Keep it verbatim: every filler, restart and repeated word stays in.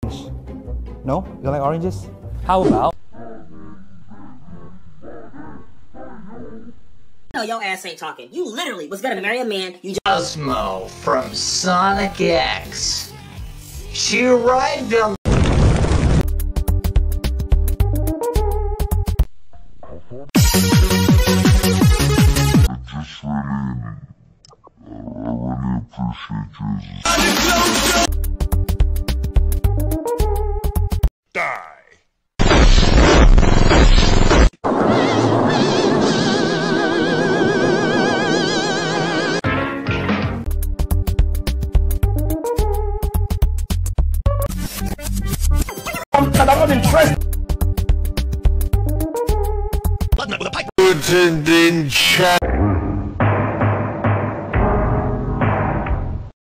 No? You like oranges? How about? No, your ass ain't talking. You literally was gonna marry a man. You just Cosmo from Sonic X. She arrived on. Put it in chat.